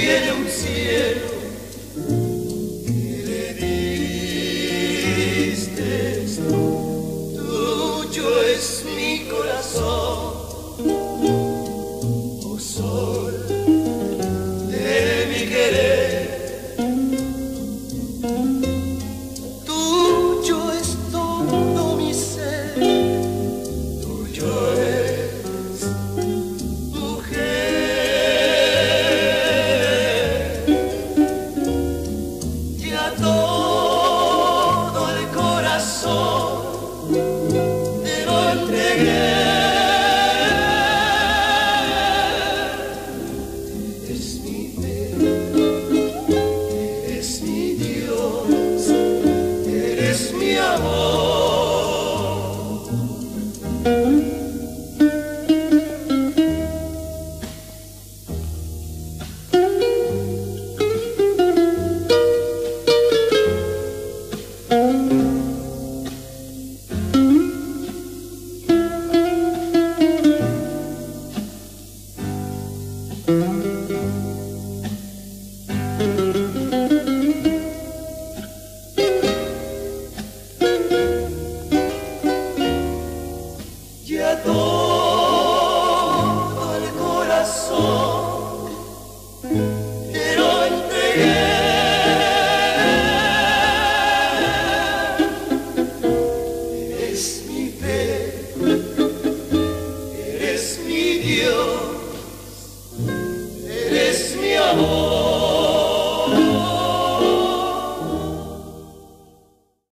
tiene un cielo que le diste. Tuyo es mi corazón, oh sol de mi querer. Tuyo es todo mi ser, tuyo es mujer. Y a todo el corazón te lo entregué. Eres mi fe, eres mi Dios, eres mi amor. Y a todo el corazón